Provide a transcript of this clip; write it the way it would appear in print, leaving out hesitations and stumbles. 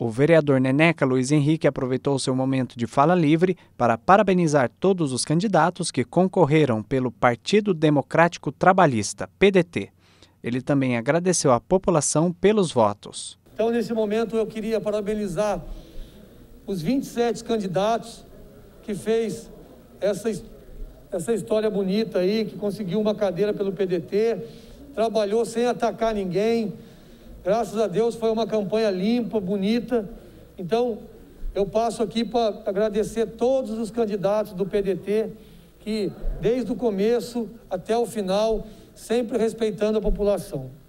O vereador Neneca Luiz Henrique aproveitou seu momento de fala livre para parabenizar todos os candidatos que concorreram pelo Partido Democrático Trabalhista, PDT. Ele também agradeceu à população pelos votos. Então, nesse momento, eu queria parabenizar os 27 candidatos que fez essa história bonita aí, que conseguiu uma cadeira pelo PDT, trabalhou sem atacar ninguém. Graças a Deus foi uma campanha limpa, bonita. Então, eu passo aqui para agradecer todos os candidatos do PDT que, desde o começo até o final, sempre respeitando a população.